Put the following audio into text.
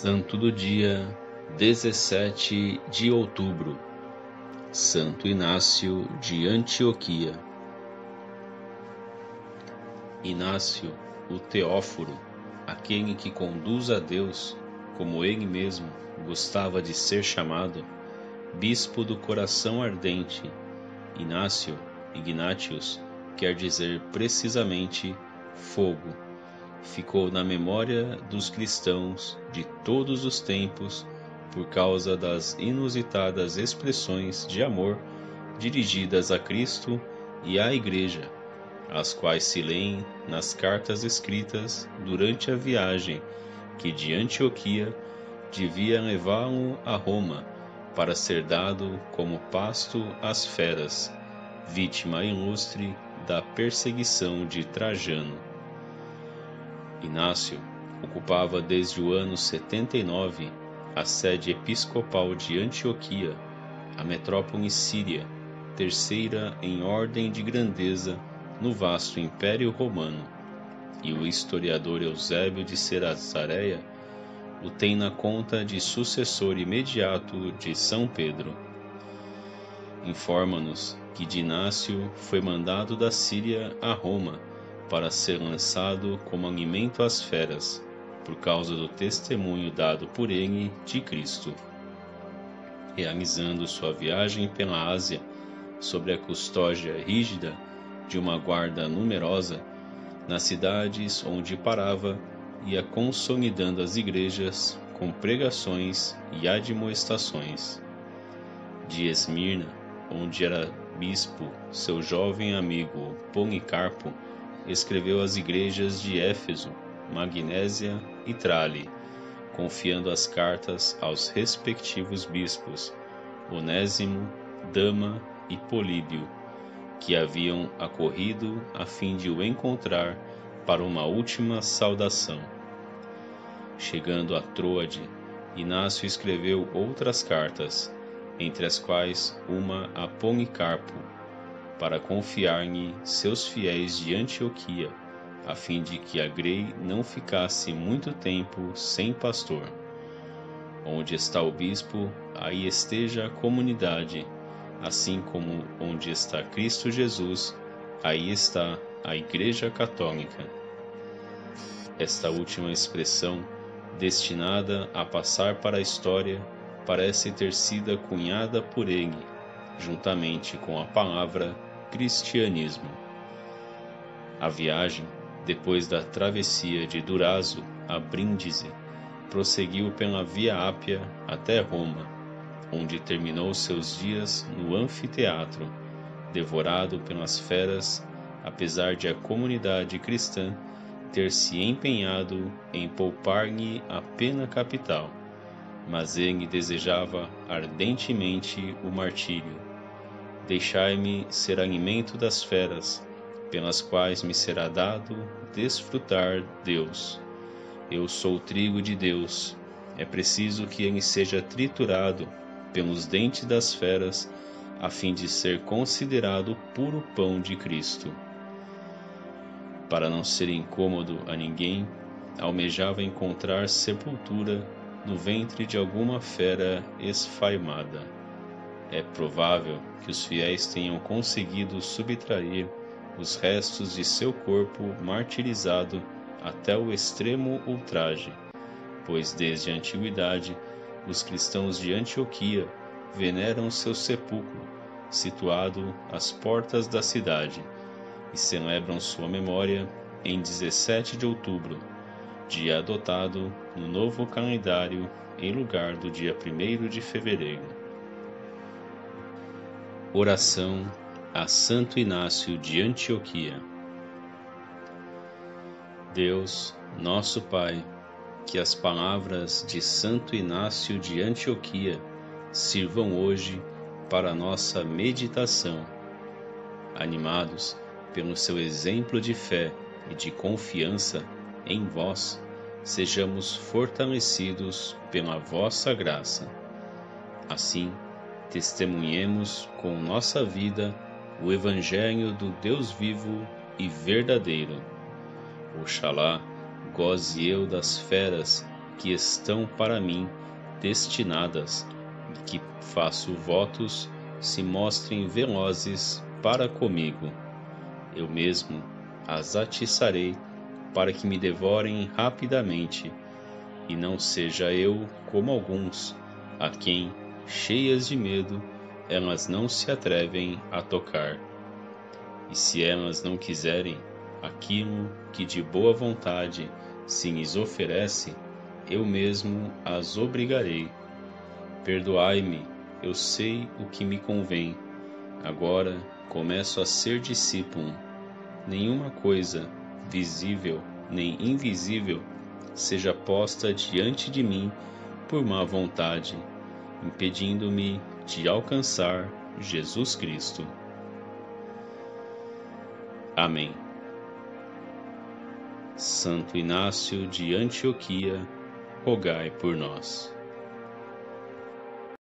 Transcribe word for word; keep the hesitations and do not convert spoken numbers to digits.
Santo do dia dezessete de outubro, Santo Inácio de Antioquia. Inácio, o Teóforo, aquele que conduz a Deus, como ele mesmo gostava de ser chamado, bispo do coração ardente. Inácio, Ignatius, quer dizer precisamente fogo. Ficou na memória dos cristãos de todos os tempos por causa das inusitadas expressões de amor dirigidas a Cristo e à Igreja, as quais se leem nas cartas escritas durante a viagem que de Antioquia devia levá-lo a Roma para ser dado como pasto às feras, vítima ilustre da perseguição de Trajano. Inácio ocupava desde o ano setenta e nove a sede episcopal de Antioquia, a metrópole síria, terceira em ordem de grandeza no vasto Império Romano, e o historiador Eusébio de Cesareia o tem na conta de sucessor imediato de São Pedro. Informa-nos que de Inácio foi mandado da Síria a Roma para ser lançado como alimento às feras, por causa do testemunho dado por ele de Cristo. Realizando sua viagem pela Ásia, sob a custódia rígida de uma guarda numerosa, nas cidades onde parava, ia consolidando as igrejas com pregações e admoestações. De Esmirna, onde era bispo seu jovem amigo Policarpo, escreveu às igrejas de Éfeso, Magnésia e Trale, confiando as cartas aos respectivos bispos, Onésimo, Dama e Políbio, que haviam acorrido a fim de o encontrar para uma última saudação. Chegando a Troade, Inácio escreveu outras cartas, entre as quais uma a Policarpo, para confiar-lhe seus fiéis de Antioquia, a fim de que a grei não ficasse muito tempo sem pastor. Onde está o bispo, aí esteja a comunidade, assim como onde está Cristo Jesus, aí está a Igreja Católica. Esta última expressão, destinada a passar para a história, parece ter sido cunhada por ele, juntamente com a palavra cristianismo. A viagem, depois da travessia de Durazo a Brindisi, prosseguiu pela Via Ápia até Roma, onde terminou seus dias no anfiteatro, devorado pelas feras, apesar de a comunidade cristã ter se empenhado em poupar-lhe a pena capital, mas ele desejava ardentemente o martírio. Deixai-me ser alimento das feras, pelas quais me será dado desfrutar Deus. Eu sou o trigo de Deus. É preciso que ele seja triturado pelos dentes das feras, a fim de ser considerado puro pão de Cristo. Para não ser incômodo a ninguém, almejava encontrar sepultura no ventre de alguma fera esfaimada. É provável que os fiéis tenham conseguido subtrair os restos de seu corpo martirizado até o extremo ultraje, pois desde a antiguidade os cristãos de Antioquia veneram seu sepulcro, situado às portas da cidade, e celebram sua memória em dezessete de outubro, dia adotado no novo calendário em lugar do dia primeiro de fevereiro. Oração a Santo Inácio de Antioquia. Deus, nosso Pai, que as palavras de Santo Inácio de Antioquia sirvam hoje para nossa meditação. Animados pelo seu exemplo de fé e de confiança em vós, sejamos fortalecidos pela vossa graça. Assim, testemunhemos com nossa vida o Evangelho do Deus vivo e verdadeiro. Oxalá goze eu das feras que estão para mim destinadas e que faço votos se mostrem velozes para comigo. Eu mesmo as atiçarei para que me devorem rapidamente, e não seja eu como alguns, a quem, cheias de medo, elas não se atrevem a tocar. E se elas não quiserem aquilo que de boa vontade se lhes oferece, eu mesmo as obrigarei. Perdoai-me, eu sei o que me convém. Agora começo a ser discípulo. Nenhuma coisa, visível nem invisível, seja posta diante de mim por má vontade, impedindo-me de alcançar Jesus Cristo. Amém. Santo Inácio de Antioquia, rogai por nós.